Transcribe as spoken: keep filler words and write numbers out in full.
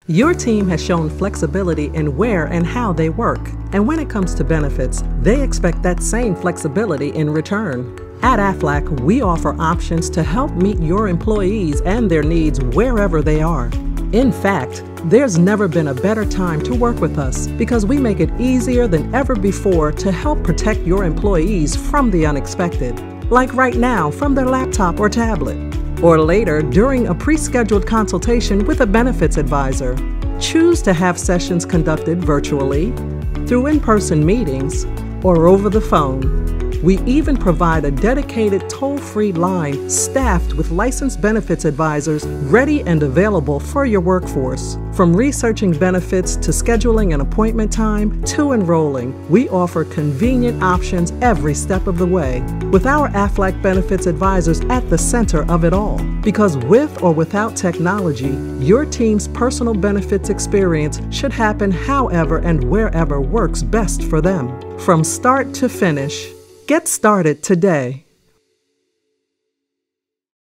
Your team has shown flexibility in where and how they work. And when it comes to benefits, they expect that same flexibility in return. At Aflac, we offer options to help meet your employees and their needs wherever they are. In fact, there's never been a better time to work with us because we make it easier than ever before to help protect your employees from the unexpected, like right now from their laptop or tablet, or later during a pre-scheduled consultation with a benefits advisor. Choose to have sessions conducted virtually, through in-person meetings, or over the phone. We even provide a dedicated toll-free line staffed with licensed benefits advisors ready and available for your workforce. From researching benefits to scheduling an appointment time to enrolling, we offer convenient options every step of the way, with our Aflac benefits advisors at the center of it all. Because with or without technology, your team's personal benefits experience should happen however and wherever works best for them. From start to finish, get started today.